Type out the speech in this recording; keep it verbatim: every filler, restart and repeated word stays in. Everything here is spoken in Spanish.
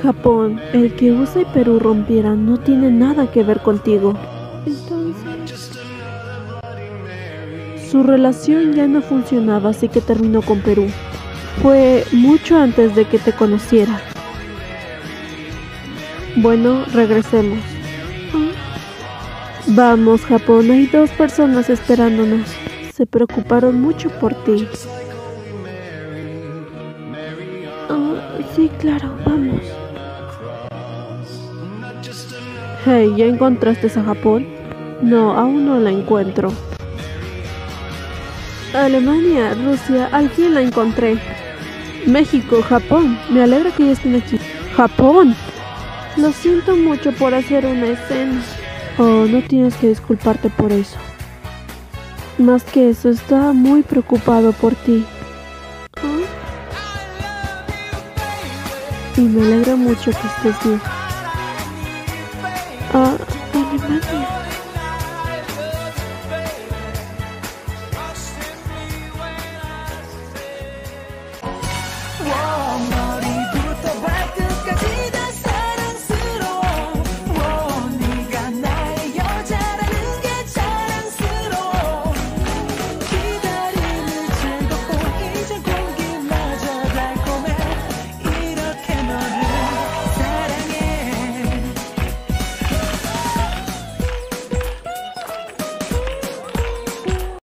Japón, el que U S A y Perú rompieran no tiene nada que ver contigo. Entonces... Su relación ya no funcionaba, así que terminó con Perú. Fue mucho antes de que te conociera. Bueno, regresemos. Vamos, Japón, hay dos personas esperándonos. Se preocuparon mucho por ti. Ah, sí, claro, vamos. Hey, ¿ya encontraste a Japón? No, aún no la encuentro. Alemania, Rusia, al fin la encontré. México, Japón, me alegra que ya estén aquí. ¡Japón! Lo siento mucho por hacer una escena. Oh, no tienes que disculparte por eso. Más que eso, estaba muy preocupado por ti. ¿Ah? Y me alegra mucho que estés bien. Ah, Alemania.